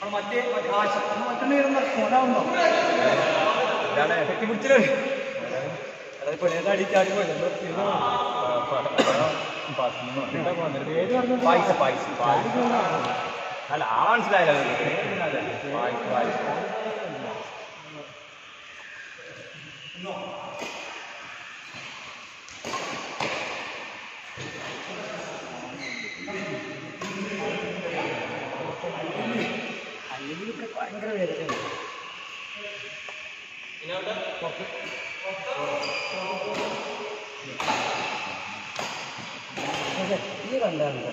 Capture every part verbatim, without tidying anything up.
മറ്റേ മറ്റുള്ള കൊണ്ടാവുന്നോ കെട്ടിപ്പിടിച്ചില്ലേ പെണ്ണേന്റെ അടി ചാടി പോയില്ല പായസ പായസ അല്ല ആ മനസ്സിലായില്ല പായസ പായസ അല്ലെങ്കിൽ ഇവിടെ ഭയങ്കര വേദനയാണ് ഈ കണ്ടാറുണ്ട്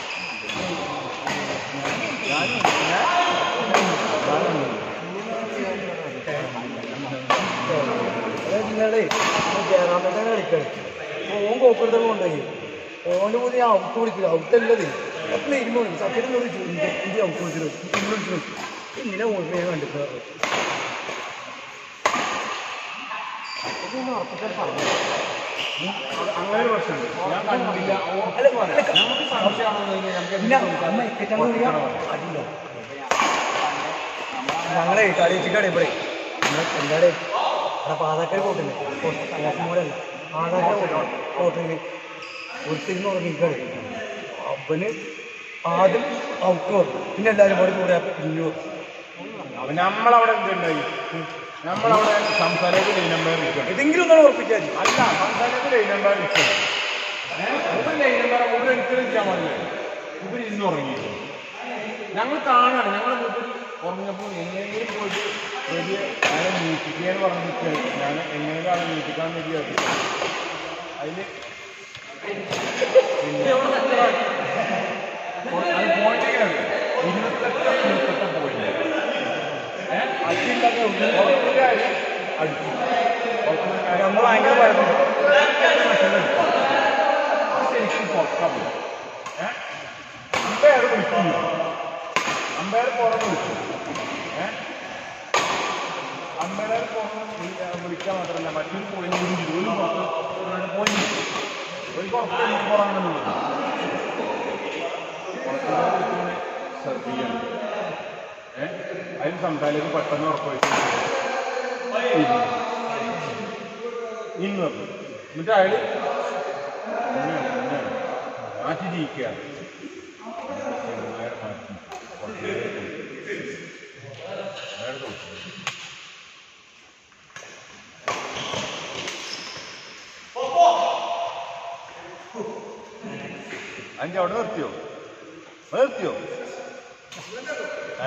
നിങ്ങളെ ജയറാമേട്ടാണ് കളിക്കുന്നത് ഓൻ കോപ്പെടുത്തത് കൊണ്ടുപോയി ഓൻ്റെ കൂടി ഔട്ട് വിളിക്കുക ഔട്ടല്ലത് എപ്പോഴും ഇരുമ്പ് വിളിക്കും സത്യത്തിൽ വിളിച്ചു ഇന്ത്യ ഔട്ട് വിളിച്ചത് വിളിച്ചു ഇങ്ങനെ ഓർമ്മ ഞാൻ കണ്ടിട്ട് ഉറപ്പിച്ചാൽ പറഞ്ഞു അങ്ങനെ ഒരു പ്രശ്നമുണ്ട് ഞാൻ കണ്ടില്ല ഞങ്ങളെ കളി വെച്ചിട്ടാണ് ഇവിടെ എന്താണ് അവിടെ പാതാക്കാർ പോട്ടില്ലേ കൂടല്ല പാതാക്കാർ പോട്ടില്ല പോട്ടിന് ഒത്തിരുന്ന് ഉറങ്ങിക്കാണ് അവന് ആദ്യം ഔട്ട് വന്നു പിന്നെ എല്ലാവരും കൂടെ കൂടെ പിന്നു അവൻ നമ്മളവിടെ എന്തുണ്ടായി നമ്മളവിടെ സംസാരത്തിൽ ലൈൻ നമ്പർ നിൽക്കണം ഇതെങ്കിലും ഒന്നാണ് ഉറപ്പിച്ചാൽ അല്ല സംസാരത്തിൽ ലൈൻ നമ്പർ നിൽക്കണം ഒരു ലൈൻ നമ്പർ ഒരു ഒരിക്കലും ചെയ്യാൻ പാടില്ല ഇവർ ഇന്ന് ഉറങ്ങിയിട്ട് ഞങ്ങൾ കാണാണ് ഞങ്ങൾ മുമ്പിൽ ഉറങ്ങിയപ്പോൾ എങ്ങനെയെങ്കിലും പോയിട്ട് വലിയ അയാളെ നീട്ടിക്കുക എന്ന് പറഞ്ഞിട്ട് ഞാൻ എങ്ങനെയൊക്കെ ആളെ നീട്ടിക്കാൻ വേണ്ടി അതിൽ അത് പോയിന്റൊക്കെയാണ് ഇരുപത്തെട്ട് ഇരുപത്തെട്ട് പോയിന്റ് അച്ഛനൊക്കെ അടുത്തു നമ്മൾ ഭയങ്കര പഴക്കം ശരിക്കും പുറത്താൻ അമ്പയർ വിളിക്കുന്നു അമ്പയർ പുറത്ത് വിളിച്ചു ഏഹ് അമ്പയർ പുറത്ത് വിളിക്കാൻ മാത്രമല്ല മറ്റൊരു പോയിന്റ് ഒരു പുറത്ത് പോയിന്റ് ഒരു പുറത്ത് പുറമെന്നുള്ളത് പുറത്തുകൂടെ സെർവ് ചെയ്യണം ഏഹ് അതിന് സംസാരിച്ച് പെട്ടെന്ന് ഉറപ്പുവെച്ചു ഇന്ന് പറഞ്ഞു എന്നിട്ട് അയാൾ മാറ്റി ജയിക്കുക അഞ്ച് അവിടെ നിർത്തിയോ നിർത്തിയോ ഏ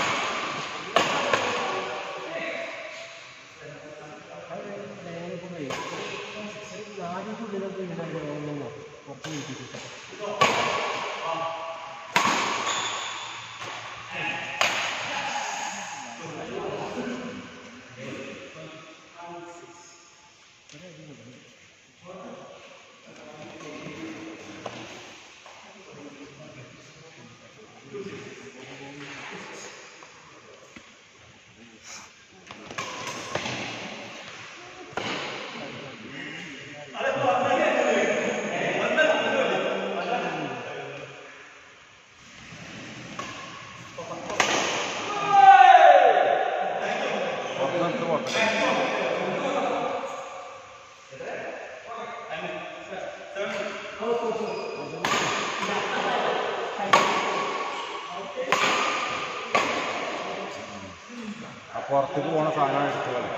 പുറത്തേക്ക് പോണ സാധനം എടുത്ത് കളി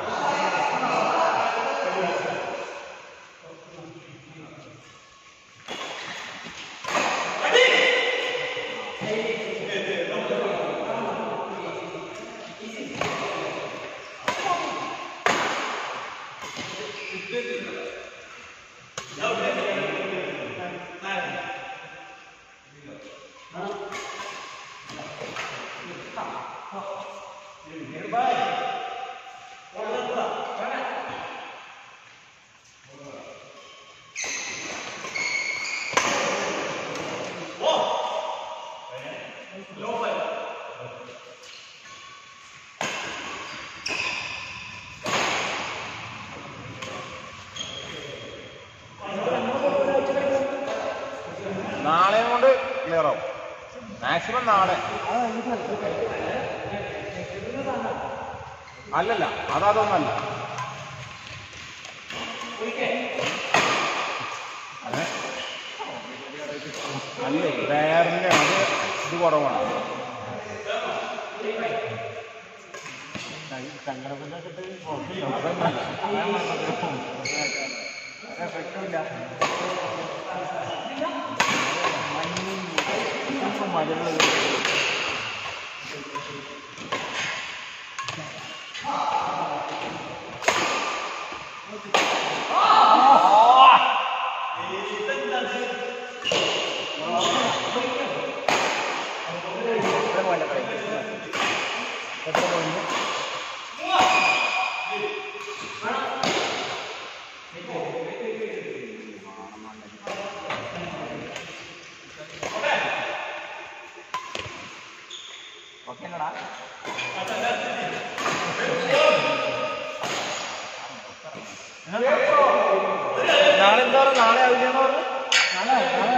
നാളെയും കൊണ്ട് ക്ലിയർ ആവും. മാക്സിമം നാളെ അല്ലല്ല അതൊന്നല്ല അല്ലേ വേറെ അത് ഇത് കുറവാണ് നാളെ എന്താ നാളെ ആവില്ല നാളെ